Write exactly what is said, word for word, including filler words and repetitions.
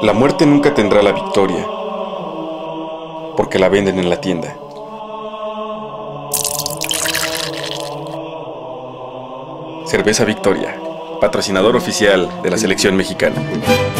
La muerte nunca tendrá la victoria, porque la venden en la tienda. Cerveza Victoria, patrocinador oficial de la selección mexicana.